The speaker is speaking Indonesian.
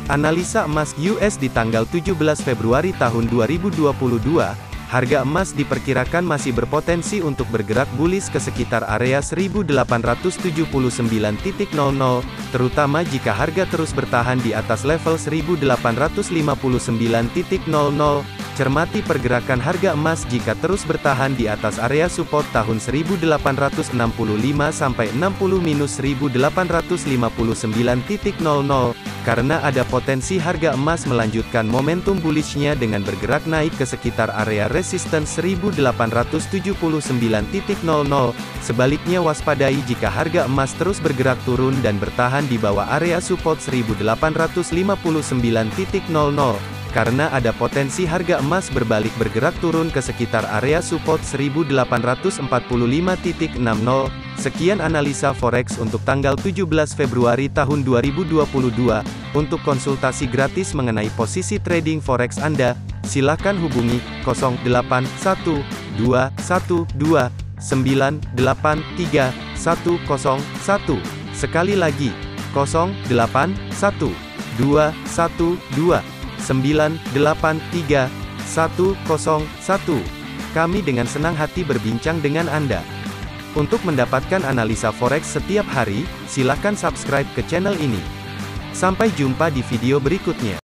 Analisa emas US di tanggal 17 Februari tahun 2022, harga emas diperkirakan masih berpotensi untuk bergerak bullish ke sekitar area 1879.00, terutama jika harga terus bertahan di atas level 1859.00. Cermati pergerakan harga emas jika terus bertahan di atas area support tahun 1865 sampai 60-1859.00, karena ada potensi harga emas melanjutkan momentum bullishnya dengan bergerak naik ke sekitar area resistance 1879.00. Sebaliknya waspadai jika harga emas terus bergerak turun dan bertahan di bawah area support 1859.00. Karena ada potensi harga emas berbalik bergerak turun ke sekitar area support 1845.60. Sekian analisa forex untuk tanggal 17 Februari tahun 2022. Untuk konsultasi gratis mengenai posisi trading forex Anda, silakan hubungi 081212983101. Sekali lagi, 081212983101. Kami dengan senang hati berbincang dengan Anda. Untuk mendapatkan analisa forex setiap hari, silakan subscribe ke channel ini. Sampai jumpa di video berikutnya.